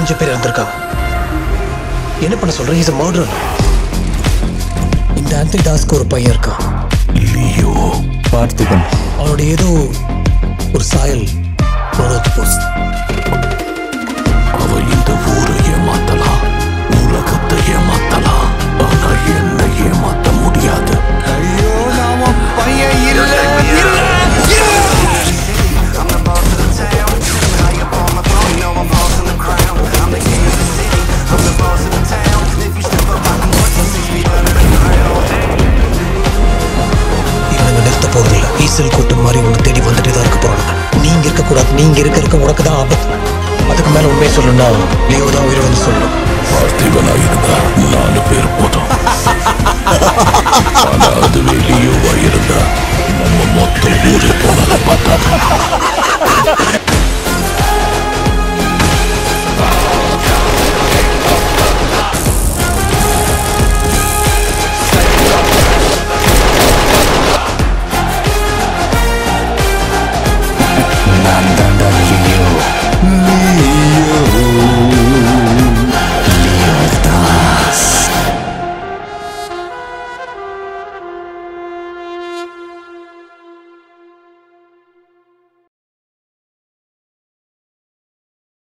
5 பேர் இறந்திருக்காங்க. என்ன பண்ண சொல்றேன்? Is a murderer. இந்த ஆன்டி டாஸ்க்கு ஒரு பையன் இருக்கான், லியோ பார்த்திபன். அவனோட ஏதோ ஒரு சாயல் போஸ். அவ இந்த ஊரை ஏமாத்தலாம், உலகத்தை ஏமாத்தலாம், ஆனா என்ன ஏமாத்த முடியாது. ஐயோ நாம பையன் இல்ல. இவனுங்க நிறுத்த போறதில்ல. ஈசல் கூட்டம் மாதிரி உங்க தேடி வந்துட்டு தான் இருக்க போறாங்க. நீங்க இருக்கக்கூடாது. நீங்க இருக்க உனக்கு தான் ஆபத்து. அதுக்கு மேல உண்மையை சொல்லணும்னா லியோ தான் உயிரை வந்து சொல்லணும். பார்த்திபனா இருந்தா 4 பேர் போதும். ஆனா அதுவே லியோவா இருந்தா நம்ம மொத்த ஊரே போனதை பார்த்தா